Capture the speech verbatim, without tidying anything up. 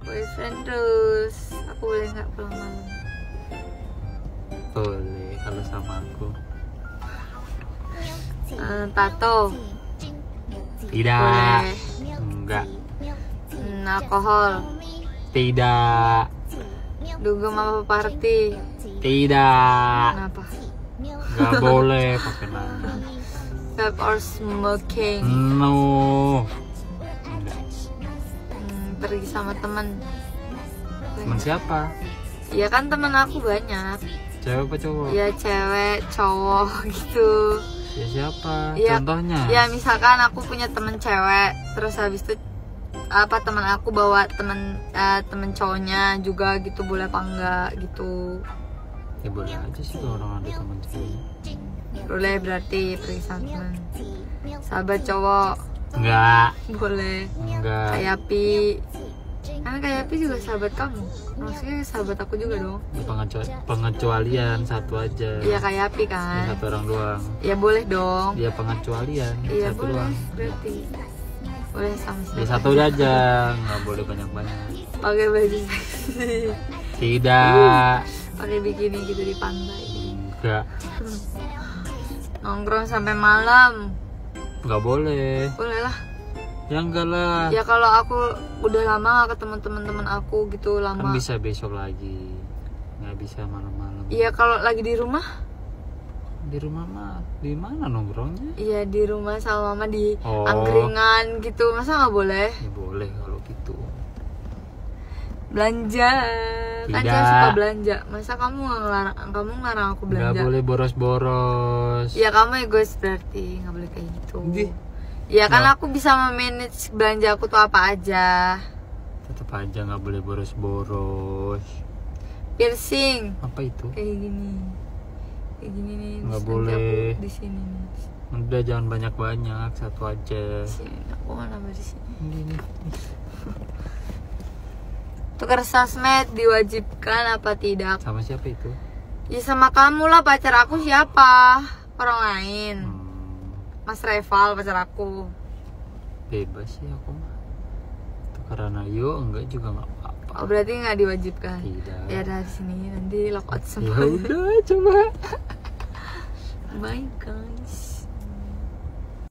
boyfriend terus. Aku boleh nggak pulang malam? Boleh kalau sama aku. Uh, tato? Tidak. Boleh. Enggak. Hmm, alkohol? Tidak. Dugem apa party? Tidak. Kenapa? Enggak boleh pakai nanya. Vape or smoking? No. Enggak. Hmm, pergi sama teman? Teman siapa? Ya kan teman aku banyak. Cewek apa cowok? Ya cewek, cowok gitu. Ya siapa? Ya, Contohnya? Ya misalkan aku punya temen cewek, terus habis itu apa teman aku bawa temen eh, temen cowoknya juga gitu, boleh apa enggak gitu? Ya boleh aja sih kalau orang ada teman cewek. Boleh berarti pergi sama temen. Sahabat cowok? Enggak. Boleh. Enggak. Kayak Pi, kan kayak Pi juga sahabat kamu, maksudnya sahabat aku juga dong. Ya, pengecualian, pengecualian satu aja. Iya kayak Pi Ya, kan. satu orang doang. Ya boleh dong. Dia pengecualian. Iya satu boleh doang. berarti. Boleh sama siapa? Ya satu aja, nggak boleh banyak-banyak. Pakai baju seksi. Tidak. Pakai bikini gitu di pantai. Enggak. Nongkrong sampai malam? Nggak boleh. Boleh lah. Ya enggak lah. Ya kalau aku udah lama gak ketemu teman-teman aku gitu, Kan lama. bisa besok lagi. Nggak bisa malam-malam. Iya kalau lagi di rumah? Di rumah mah di mana nongkrongnya? Iya di rumah sama mama di Oh. angkringan gitu, masa nggak boleh? Ya boleh kalau gitu. Belanja, kan Tidak. saya suka belanja. Masa kamu nggak ngelarang, kamu ngelarang aku belanja? Nggak boleh boros-boros. Ya kamu egois berarti, nggak boleh kayak gitu. Di. Ya kan Nggak. aku bisa memanage belanja aku tuh apa aja. Tetap aja nggak boleh boros-boros. Piercing, Apa itu? kayak gini, kayak gini nih. Nggak terus nanti boleh. aku di sini nih. Udah jangan banyak-banyak, satu aja. Di sini, aku mau nambah di sini. Gini. Tukar sosmed diwajibkan apa tidak? Sama siapa itu? Ya sama kamu lah, pacar aku siapa? Orang lain. Hmm, Mas Reval pacar aku. bebas sih aku mah. Karena yo enggak juga nggak apa-apa. Oh berarti nggak diwajibkan? Tidak. Ya dari sini nanti lock out Ya semua. udah coba. Bye guys.